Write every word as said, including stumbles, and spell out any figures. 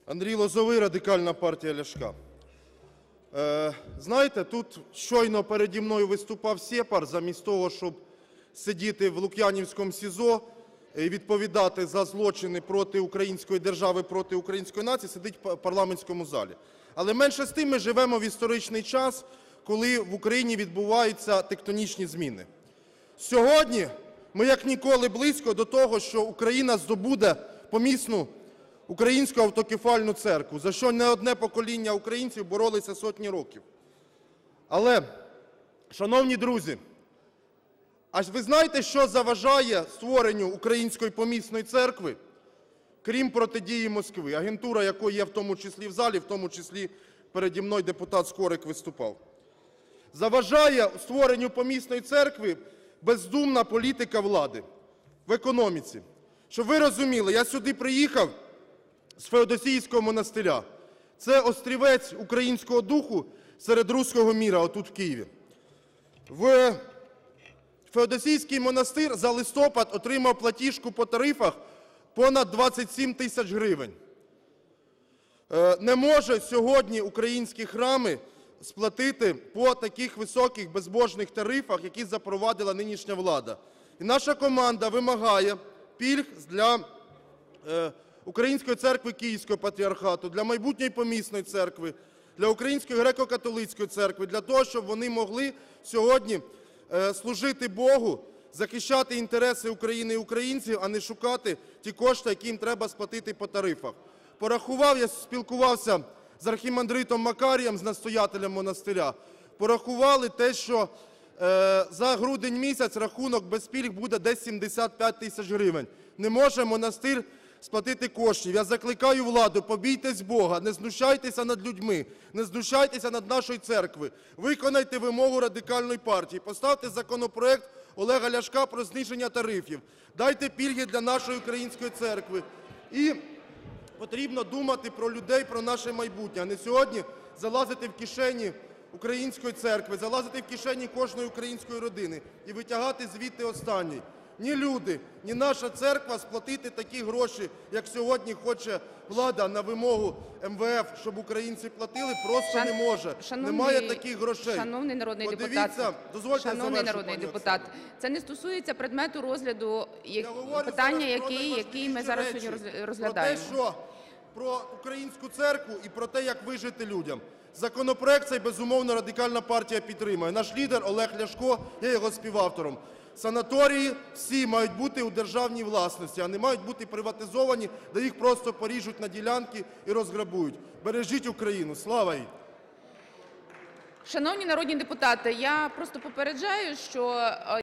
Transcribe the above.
Андрій Лозовий, Радикальна партія Ляшка. Е, знаєте, тут щойно переді мною виступав Сєпар, замість того, щоб сидіти в Лук'янівському СІЗО і відповідати за злочини проти української держави, проти української нації, сидить в парламентському залі. Але менше з тим, ми живемо в історичний час, коли в Україні відбуваються тектонічні зміни. Сьогодні ми як ніколи близько до того, що Україна здобуде помісну Українську автокефальну церкву, за що не одне покоління українців боролися сотні років. Але, шановні друзі, а ви знаєте, що заважає створенню Української помісної церкви, крім протидії Москви, агентура якої є в тому числі в залі, в тому числі переді мною депутат Скорик виступав? Заважає створенню помісної церкви бездумна політика влади в економіці. Щоб ви розуміли, я сюди приїхав з Феодосійського монастиря. Це острівець українського духу серед руського міра, отут в Києві. В Феодосійський монастир за листопад отримав платіжку по тарифах понад двадцять сім тисяч гривень. Не може сьогодні українські храми сплатити по таких високих безбожних тарифах, які запровадила нинішня влада. І наша команда вимагає пільг для Української церкви Київського патріархату, для майбутньої помісної церкви, для Української греко-католицької церкви, для того, щоб вони могли сьогодні служити Богу, захищати інтереси України і українців, а не шукати ті кошти, які їм треба сплатити по тарифах. Порахував, я спілкувався з архімандритом Макарієм, з настоятелем монастиря, порахували те, що за грудень місяць рахунок без пільг буде десь сімдесят п'ять тисяч гривень. Не може монастир сплатити коштів. Я закликаю владу, побійтесь Бога, не знущайтеся над людьми, не знущайтеся над нашою церквою. Виконайте вимогу Радикальної партії, поставте законопроект Олега Ляшка про зниження тарифів, дайте пільги для нашої української церкви. І потрібно думати про людей, про наше майбутнє, а не сьогодні залазити в кишені української церкви, залазити в кишені кожної української родини і витягати звідти останній. Ні люди, ні наша церква сплатити такі гроші, як сьогодні хоче влада на вимогу ем ве еф, щоб українці платили, просто Шан... не може. Шановний... Немає таких грошей. Шановний народний Подивіться, депутат, дозвольте шановний завершу, народний депутат, це не стосується предмету розгляду Я питання, який, який ми зараз речі, сьогодні розглядаємо. Про те, що про українську церкву і про те, як вижити людям. Законопроект цей, безумовно, Радикальна партія підтримує. Наш лідер Олег Ляшко є його співавтором. Санаторії всі мають бути у державній власності, а не мають бути приватизовані, де їх просто поріжуть на ділянки і розграбують. Бережіть Україну. Слава їй! Шановні народні депутати, я просто попереджаю, що